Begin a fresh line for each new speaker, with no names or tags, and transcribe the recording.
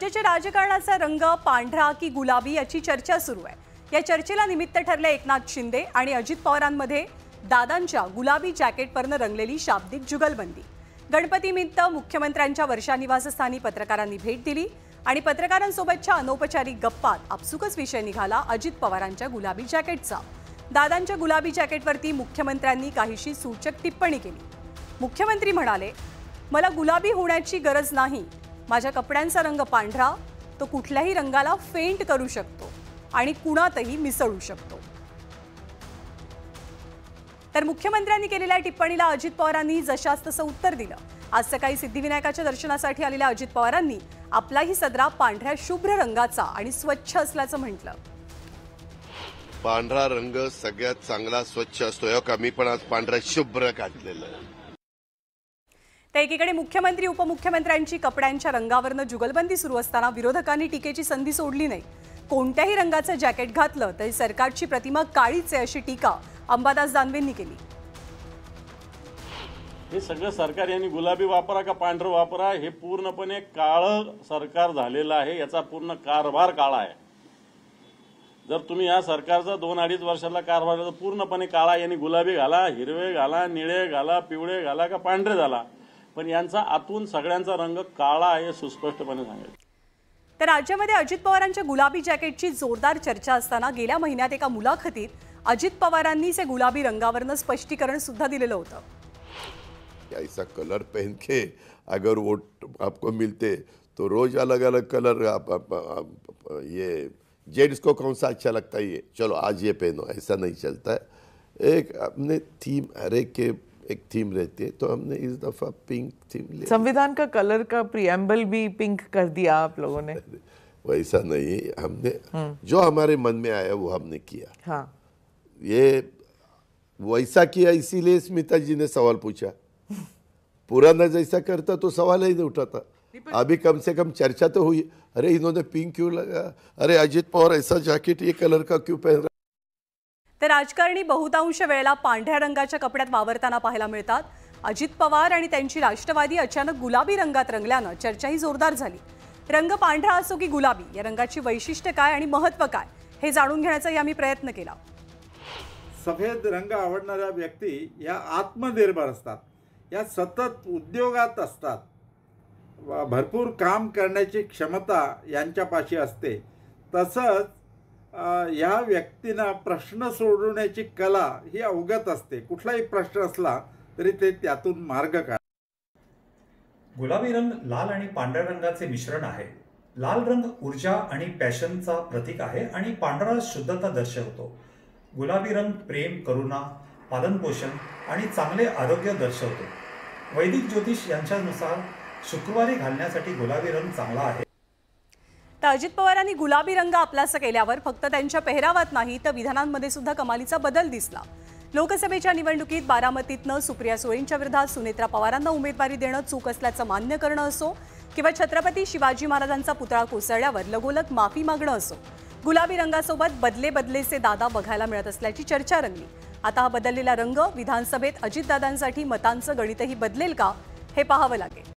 राज्याच्या राजकारणाचा रंग पांढरा की गुलाबी याची चर्चा सुरू आहे। या चर्चेला निमित्त ठरले एकनाथ शिंदे आणि अजित पवारांमध्ये दादांच्या गुलाबी जॅकेटवरनं रंगलेली शाब्दिक जुगलबंदी। गणपतीनिमित्त मुख्यमंत्र्यांच्या वर्षा निवासस्थानी पत्रकारांनी भेट दिली आणि पत्रकारांसोबतच्या अनौपचारिक गप्पात आपसुकच विषय निघाला अजित पवारांच्या गुलाबी जॅकेटचा। दादांच्या गुलाबी जॅकेटवरती मुख्यमंत्र्यांनी काहीशी सूचक टिप्पणी केली। मुख्यमंत्री म्हणाले, मला गुलाबी होण्याची गरज नाही, माझ्या कपड्यांचा रंग पांढरा, तो कुठल्याही रंगाला फेंट करू शकतो आणि कुणातही मिसळू शकतो। तर मुख्यमंत्र्यांनी केलेल्या टिप्पणीला अजित पवारांनी जशास तसं उत्तर दिलं। आज सकाळी सिद्धिविनायकाच्या दर्शनासाठी आलेल्या अजित पवारांनी आपलाही सदरा पांढऱ्या शुभ्र रंगाचा आणि स्वच्छ असल्याचं म्हटलं।
पांढरा रंग सगळ्यात चांगला स्वच्छ असतो, कमी पण आज पांढरा शुभ्र काढलेला आहे।
तर एकीकडे मुख्यमंत्री उपमुख्यमंत्र्यांची कपड्यांच्या रंगावरनं जुगलबंदी सुरू असताना विरोधकांनी टीकेची संधी सोडली नाही। कोणत्याही रंगाचं जॅकेट घातलं तरी सरकारची प्रतिमा काळीच आहे अशी टीका अंबादास दानवेंनी केली।
हे सगळं सरकार यांनी गुलाबी वापरा का पांढरं वापरा, हे पूर्णपणे काळं सरकार झालेलं आहे। याचा पूर्ण कारभार काळा आहे। जर तुम्ही या सरकारचा 2-2.5 वर्षाला कारभार तर पूर्णपणे काळा, यांनी गुलाबी घाला, हिरवे घाला, निळे घाला, पिवळे घाला का पांढरे घाला, पण यांचा आतून सगळ्यांचा रंग काळा आहे सुस्पष्टपणे सांगेल।
तर राज्यामध्ये अजित पवारांच्या गुलाबी जॅकेटची जोरदार चर्चा असताना गेल्या महिन्यात एका मुलाखतीत अजित पवारांनी से गुलाबी रंगावरनं स्पष्टीकरण सुद्धा दिलेलं होतं।
ऐसा कलर पहन के अगर वोट आपको मिलते तो रोज अलग अलग कलर ये जेंट्स को कौन सा अच्छा लगता है, ये चलो आज ये पहनो, ऐसा नहीं चलता है। एक अपने थीम, हर एक के एक थीम रहती है, तो हमने इस दफा पिंक थीम लिया।
संविधान का कलर का प्रीएम्बल भी पिंक कर दिया आप लोगों ने।
वैसा नहीं, हमने जो हमारे मन में आया वो हमने किया।
हाँ,
ये वैसा किया इसीलिए स्मिता जी ने सवाल पूछा। पुराना जैसा करता तो सवाल ही नहीं उठाता। अभी कम से कम चर्चा तो हुई, अरे इन्होंने पिंक क्यों लगा, अरे अजित पवार ऐसा जैकेट ये कलर का क्यों पहन रहा।
तर राजकारणी बहुतांश वेळेला पांढऱ्या रंगाच्या कपड्यात वावरताना पाहायला मिळतात। अजित पवार आणि त्यांची राष्ट्रवादी अचानक गुलाबी रंगात रंगल्यानं चर्चाही जोरदार झाली। रंग पांढरा असो की गुलाबी, या रंगाची वैशिष्ट्य काय आणि महत्त्व काय हे जाणून घेण्याचा आम्ही प्रयत्न केला।
सफेद रंग आवडणाऱ्या व्यक्ती या आत्मनिर्भर असतात, या सतत उद्योगात असतात, भरपूर काम करण्याची क्षमता यांच्यापाशी असते। तसंच या व्यक्तींना प्रश्न सोडवण्याची कला ही अवगत असते। कुठलाही प्रश्न असला तरी ते त्यातून मार्ग काढतात।
गुलाबी रंग लाल आणि पांढऱ्या रंगाचे मिश्रण आहे। लाल रंग ऊर्जा आणि पॅशनचा प्रतीक आहे आणि पांढरा शुद्धता दर्शवतो। गुलाबी रंग प्रेम, करुणा, पालनपोषण आणि चांगले आरोग्य दर्शवतो। वैदिक ज्योतिष यांच्यानुसार शुक्रवारी घालण्यासाठी गुलाबी रंग चांगला आहे।
तर अजित पवारांनी गुलाबी रंग आपलासा केल्यावर फक्त त्यांच्या पेहरावात नाही तर विधानांमध्ये सुद्धा कमालीचा बदल दिसला। लोकसभेच्या निवडणुकीत बारामतीतनं सुप्रिया सुळेंच्या विरोधात सुनेत्रा पवारांना उमेदवारी देणं चूक असल्याचं मान्य करणं असो किंवा छत्रपती शिवाजी महाराजांचा पुतळा कोसळल्यावर लगोलग माफी मागणं असो, गुलाबी रंगासोबत बदले बदलेचे दादा बघायला मिळत असल्याची चर्चा रंगली। आता हा बदललेला रंग विधानसभेत अजितदादांसाठी मतांचं गणितही बदलेल का हे पाहावं लागेल।